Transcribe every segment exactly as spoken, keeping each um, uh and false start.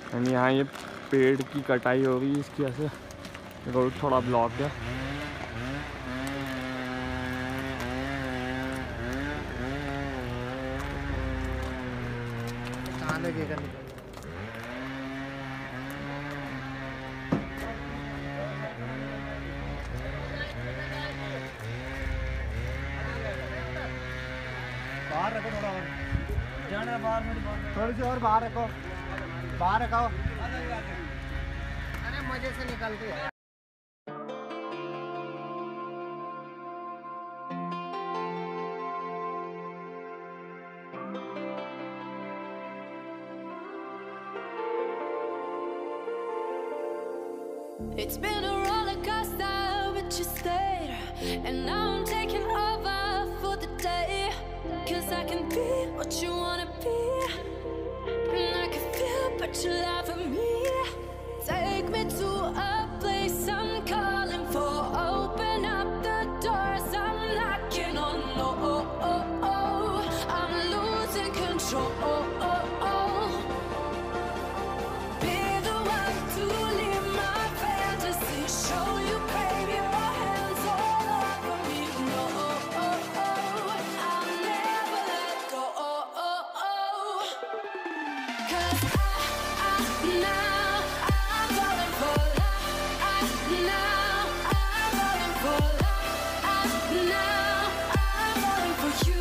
And यहाँ ये पेड़ की कटाई हो रही है, इसकी वजह से रोड थोड़ा ब्लॉक है। कहाँ लगेगा बाहर रखो थोड़ा और जाना बाहर में थोड़ी सी और बाहर रखो बाहर रखो। अरे मजे से निकलते हैं। It's been a roller coaster, but you stayed. And now I'm taking over for the day. Cause I can be what you wanna be. And I can feel but you love me. Take me to a place I'm calling for. Open up the doors I'm knocking on. No, oh, oh, oh. I'm losing control. Oh, oh, oh. Be the one to leave my fantasy. Show you, baby, your hands all over me. No, oh, oh, oh. I'll never let go. Oh, oh, oh. Cause I, I, now I'm falling for love. I, now I'm falling for love. I, now I'm falling for you.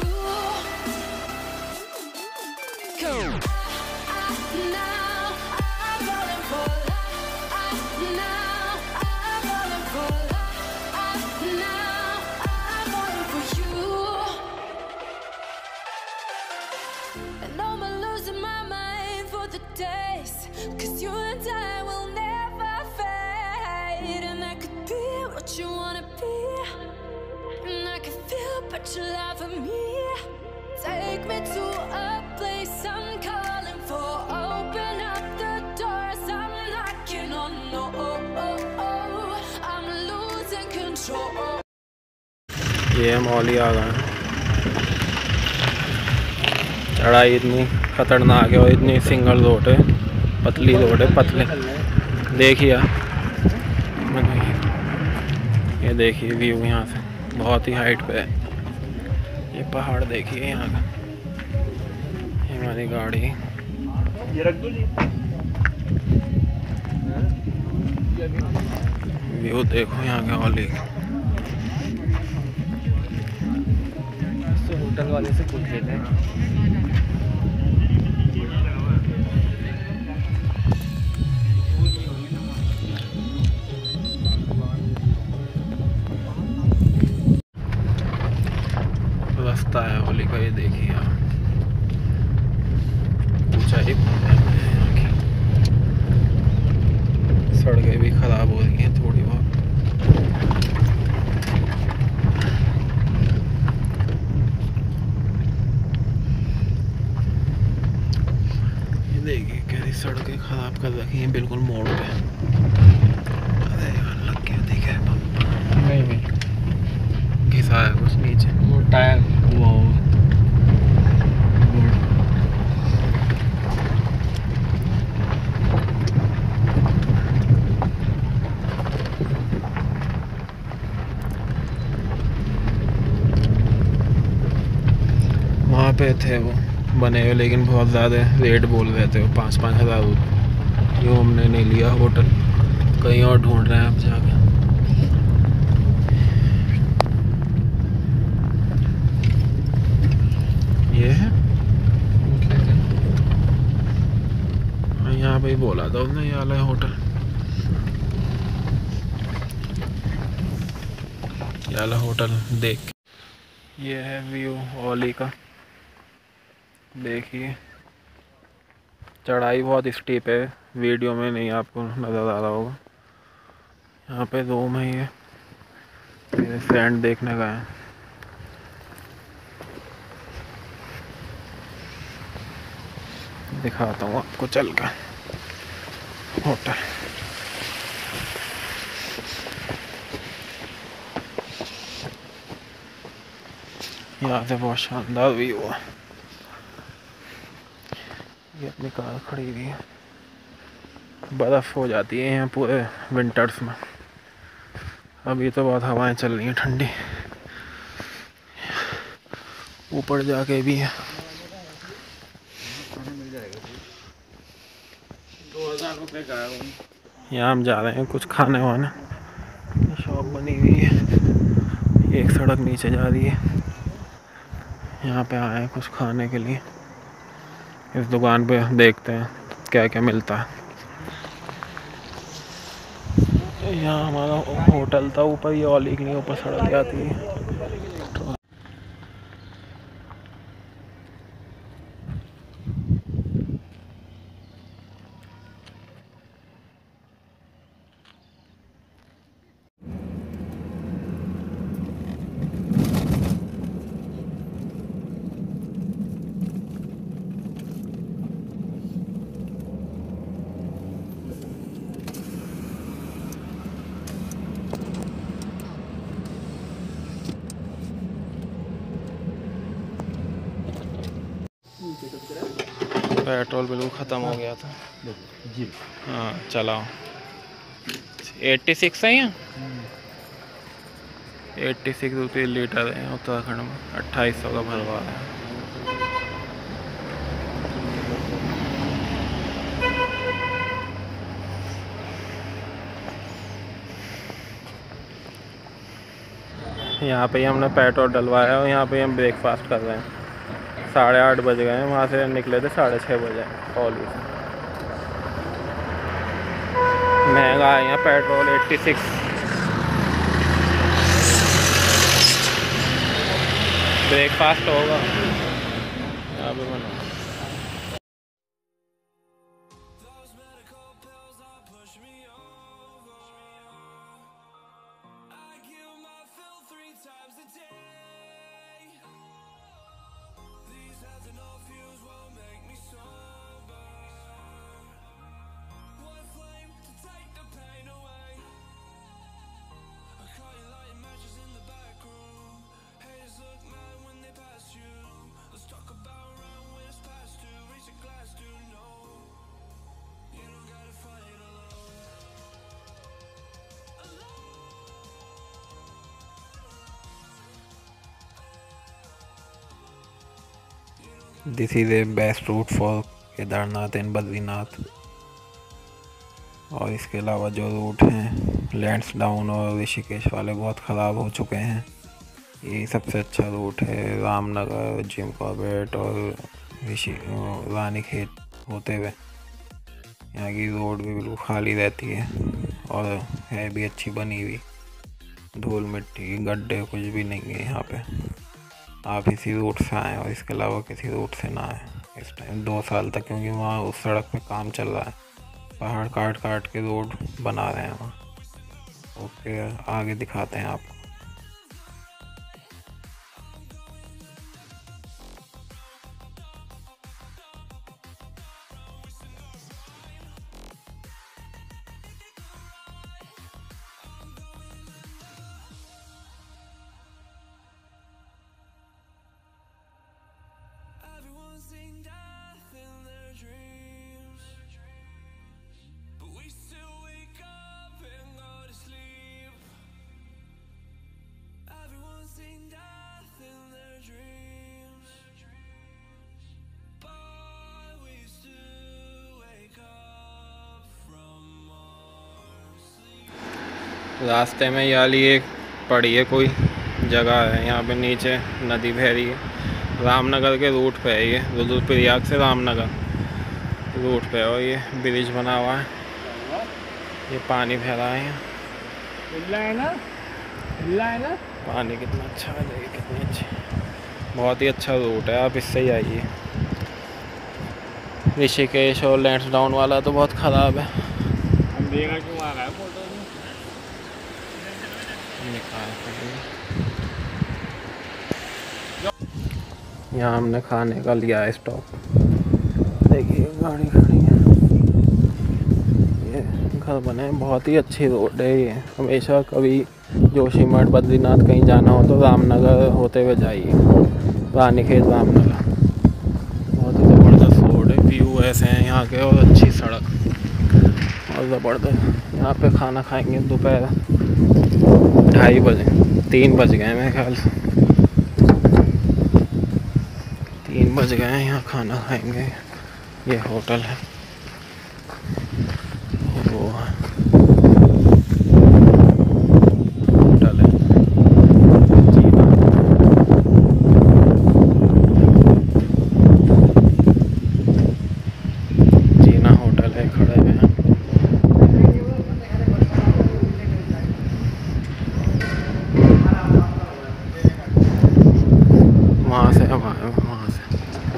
Come. I, I, now I'm falling for love. I, now I'm falling for love. I, now I'm falling for you. And I'm losing my mind for the days. Cause you and I will never fade. And I could be what you wanna be. And I can feel but you love me. Take me to a place I'm calling for. Open up the doors I'm knocking on. No, oh, oh, oh. I'm losing control. ये मौली आ गए। चढ़ाई इतनी खतरनाक है और इतनी single road है, पतली रोड है, पतले। देखिए ये देखिए व्यू यहाँ से बहुत ही हाइट पे है। ये पहाड़ देखिए यहाँ का। ये हमारी गाड़ी ये रख दो। व्यू देखो यहाँ का वाली। होटल वाले से पूछ लेते हैं। रास्ता है होली का, ये देखिए आप। ऊंचाई सड़कें भी खराब हो रही हैं थोड़ी बहुत। ये देखिए कैसी सड़कें खराब कर रखी हैं बिल्कुल मोड़ पे। अरे यार लग गया, ठीक है नहीं नहीं घिसा है कुछ नीचे, वो टायर वो वहाँ पे थे वो बने हुए, लेकिन बहुत ज़्यादा रेट बोल रहे थे वो, पाँच पाँच हज़ार रुपये। यूँ हमने नहीं लिया होटल, कहीं और ढूंढ रहे हैं अब जाके। ये है यहाँ पे ही बोला था उसने, ये वाला है होटल, ये वाला होटल। देख ये है व्यू ओली का, देखिए। चढ़ाई बहुत स्टीप है, वीडियो में नहीं आपको नज़र आ रहा होगा। यहाँ पे रूम है, ये मेरे फ्रेंड देखने का है। दिखाता हूँ आपको चल कर होटल। यहाँ से बहुत शानदार व्यू है। ये अपनी कार खड़ी हुई है। बर्फ़ हो जाती है यहाँ पूरे विंटर्स में। अभी तो बहुत हवाएं चल रही हैं ठंडी, ऊपर जाके भी है। दो हज़ार रुपये का है। यहाँ हम जा रहे हैं कुछ खाने वाने, शॉप बनी हुई है, एक सड़क नीचे जा रही है। यहाँ पे आए हैं कुछ खाने के लिए। इस दुकान पे देखते हैं क्या क्या मिलता है। यहाँ हमारा होटल था ऊपर, ये ऑली के लिए ऊपर सड़क जाती है। पेट्रोल बिल्कुल ख़त्म हो गया था जी। हाँ चलाओ। एट्टी सिक्स है यहाँ, एट्टी सिक्स रुपये लीटर है उत्तराखंड में, अट्ठाईस सौ का भरवा है। यहाँ पे ही हमने पेट्रोल डलवाया और यहाँ पे हम ब्रेकफास्ट कर रहे हैं। साढ़े आठ बज गए हैं, वहाँ से निकले थे साढ़े छः बजे ऑली से। महंगा है यहाँ पेट्रोल, एट्टी सिक्स। ब्रेकफास्ट होगा यहाँ पे बना। This is a best route for Kedarnath and Badrinath. और इसके अलावा जो रूट हैं लैंड्स डाउन और ऋषिकेश वाले बहुत ख़राब हो चुके हैं। ये सबसे अच्छा रूट है रामनगर, जिम कॉर्बेट और ऋषि रानीखेत होते हुए। यहाँ की रोड भी बिल्कुल खाली रहती है और है भी अच्छी बनी हुई, धूल मिट्टी गड्ढे कुछ भी नहीं है यहाँ पे। आप इसी रूट से आएँ और इसके अलावा किसी रूट से ना आएँ इस टाइम, दो साल तक, क्योंकि वहाँ उस सड़क पे काम चल रहा है। पहाड़ काट काट के रोड बना रहे हैं वहाँ। ओके आगे दिखाते हैं आपको। रास्ते में ये वाली एक पड़ी है कोई जगह है, यहाँ पे नीचे नदी बह रही है। रामनगर के रूट पे है ये, रुद्रप्रयाग से रामनगर रूट पे है और ये ब्रिज बना हुआ है। ये पानी बह रहा है यहाँ, है ना, है ना। पानी कितना अच्छा है, देखिए कितनी अच्छी, बहुत ही अच्छा रूट है। आप इससे ही आइए। ऋषिकेश और लैंड्स डाउन वाला तो बहुत ख़राब है। हम देखा क्यों आ रहा है फोटो में। यहाँ हमने खाने का लिया है स्टॉप। देखिए गाड़ी खड़ी है, ये घर बने, बहुत ही अच्छी रोड है ये। हमेशा कभी जोशीमठ बद्रीनाथ कहीं जाना हो तो रामनगर होते हुए जाइए, रानीखेत रामनगर। बहुत ही ज़बरदस्त रोड है, व्यू ऐसे हैं यहाँ के और अच्छी सड़क। ज़बरदस्त। यहाँ पे खाना खाएंगे दोपहर ढाई बजे, तीन बज गए मेरे ख्याल से, तीन बज गए हैं। यहाँ खाना खाएंगे। ये होटल है, वो है होटल है जीना। जीना होटल है, खड़े हुए हैं। वहाँ से हम आए, वहाँ से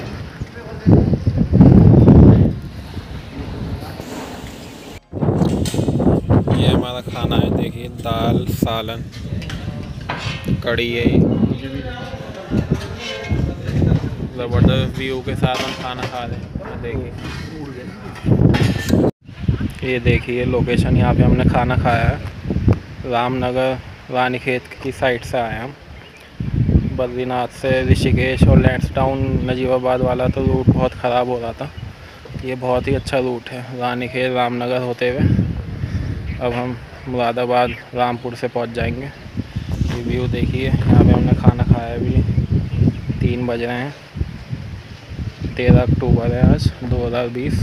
ये हमारा खाना है। देखिए दाल, सालन, कढ़ी है। ज़बरदस्त व्यू के साथ हम खाना खा रहे हैं। देखिए ये देखिए लोकेशन, यहाँ पे हमने खाना खाया है। रामनगर रानीखेत की साइड से आए हम। बद्रीनाथ से ऋषिकेश और लैंसडाउन नजीबाबाद वाला तो रूट बहुत ख़राब हो रहा था। ये बहुत ही अच्छा रूट है, रानीखेत रामनगर होते हुए। अब हम मुरादाबाद रामपुर से पहुंच जाएंगे। ये व्यू देखिए, यहाँ पे हमने खाना खाया भी। तीन बज रहे हैं, तेरह अक्टूबर है आज दो हज़ार बीस।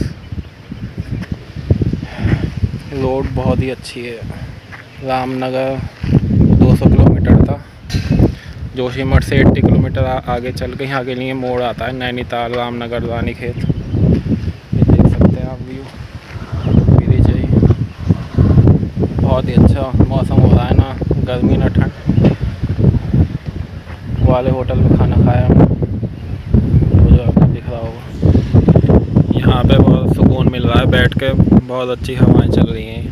रोड बहुत ही अच्छी है। रामनगर दो सौ किलोमीटर था, जोशीमठ से अस्सी किलोमीटर आगे चल के यहाँ के लिए मोड़ आता है नैनीताल, रामनगर, रानीखेत। ये देख सकते हैं आप व्यू, ब्रिज है। बहुत ही अच्छा मौसम हो रहा है, ना गर्मी ना ठंड। वाले होटल में खाना खाया वो जो आपको दिख रहा होगा। यहाँ पे बहुत सुकून मिल रहा है बैठ के, बहुत अच्छी हवाएं चल रही हैं।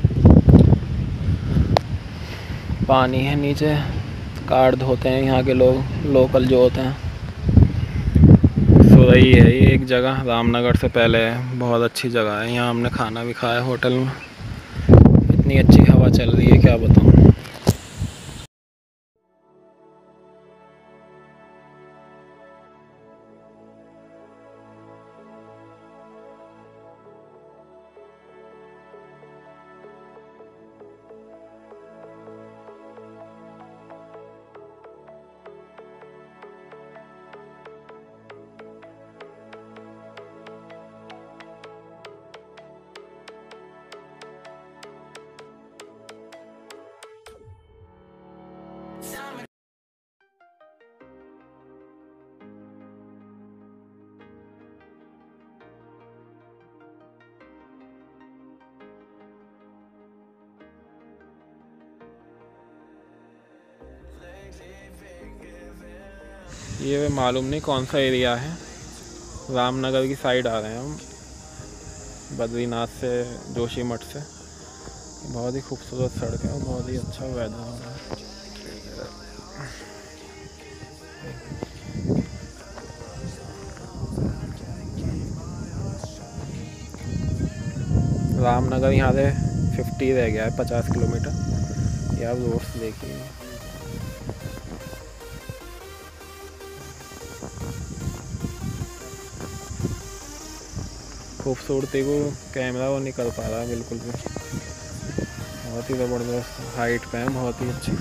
पानी है नीचे, कार धोते हैं यहाँ के लोग, लोकल जो होते हैं। सुरई है ये एक जगह, रामनगर से पहले है। बहुत अच्छी जगह है, यहाँ हमने खाना भी खाया होटल में। इतनी अच्छी हवा चल रही है क्या बताऊँ। ये मालूम नहीं कौन सा एरिया है, रामनगर की साइड आ रहे हैं हम बद्रीनाथ से, जोशीमठ से। बहुत ही खूबसूरत सड़क है और बहुत ही अच्छा वेदर हो रहा है। रामनगर यहाँ से फिफ्टी रह गया है, पचास किलोमीटर। ये आप रोड्स देखिए, खूबसूरती को कैमरा वो नहीं कर पा रहा बिल्कुल भी। बहुत ही ज़बरदस्त हाइट पे है, बहुत ही अच्छी।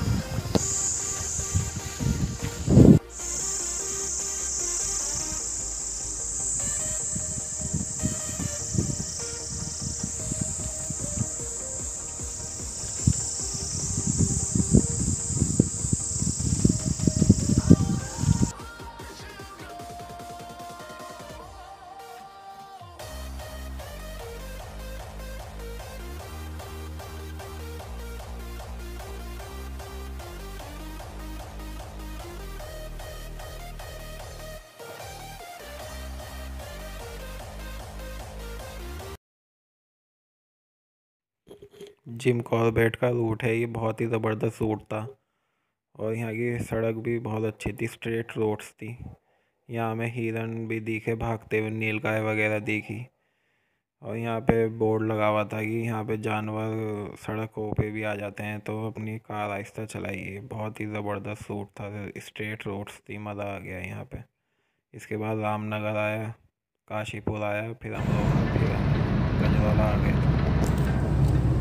जिम कॉर्बेट का रूट है ये, बहुत ही ज़बरदस्त रूट था। और यहाँ की सड़क भी बहुत अच्छी थी, स्ट्रेट रोड्स थी। यहाँ हमें हिरन भी दिखे भागते हुए, नीलगाय वगैरह दिखी। और यहाँ पे बोर्ड लगा हुआ था कि यहाँ पे जानवर सड़कों पे भी आ जाते हैं, तो अपनी कार आहिस्ता चलाइए। बहुत ही ज़बरदस्त रूट था, स्ट्रेट रोड्स थी, मज़ा आ गया यहाँ पे। इसके बाद रामनगर आया, काशीपुर आया, फिर हम लोग फिर गजवाला आ गए थे।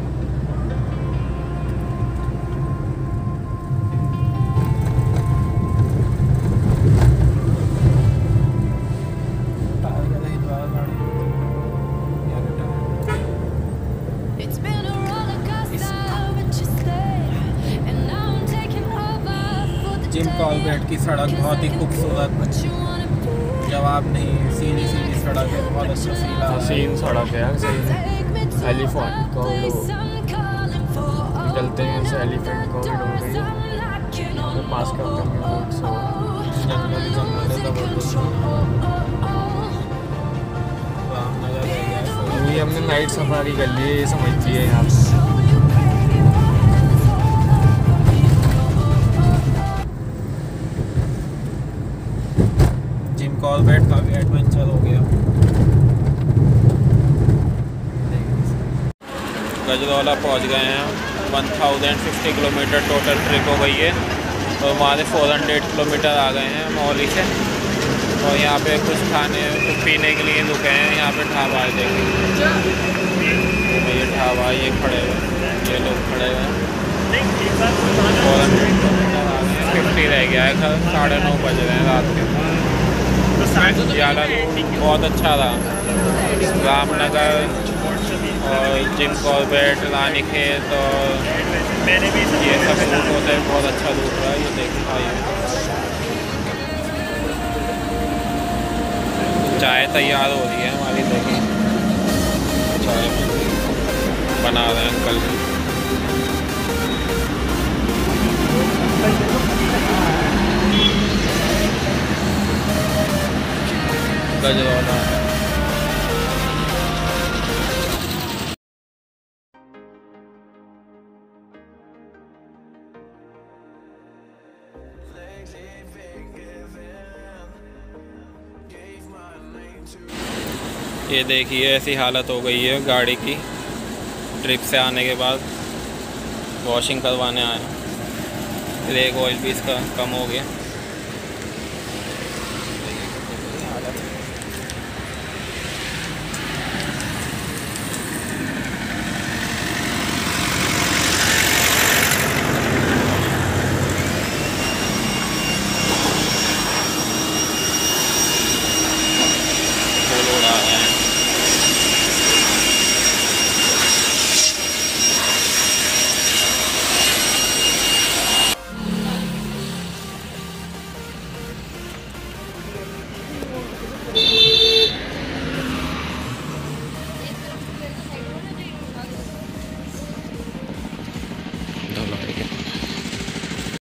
कॉलगेट की सड़क बहुत ही खूबसूरत, जवाब नहीं, सीधी सीधी सड़क है, बहुत अच्छा सीन आ रहा है। सीन सड़क है यार, सही एलिफेंट कॉरिडोर, निकलते हैं से एलिफेंट कॉरिडोर गई तो पास करते हैं रोड से। जंगल जंगल है ज़बरदस्त। रामनगर है यार। अभी हमने नाइट सफारी कर ली है, ये समझिए यहाँ पे। जिम कॉलगेट का भी एडवेंचर हो गया। गजरौला पहुंच गए हैं। One thousand fifty kilometre total trip हो गई है और वहाँ से फोर हंड्रेड किलोमीटर आ गए हैं मौली से। और यहाँ पे कुछ खाने कुछ पीने के लिए रुके हैं। यहाँ पे ढाबा है, देखिए ये ढाबा, ये खड़े हुए, ये लोग खड़े हुए हैं। फोर हंड्रेड किलोमीटर आ गए हैं, फिफ्टी रह गया है घर, साढ़े नौ बज रहे हैं रात के। ज़्यादा बहुत अच्छा रहा। रामनगर और जिम कॉर्बेट, रानीखेत और ये सब रूट होते हैं, बहुत अच्छा रूट रहा है। ये देखिए भाई, चाय तैयार हो रही है हमारी, देखिए चाय बना रहे हैं अंकल। गजरौला ये देखिए ऐसी हालत हो गई है गाड़ी की। ट्रिप से आने के बाद वॉशिंग करवाने आए, ब्रेक ऑयल भी इसका कम हो गया।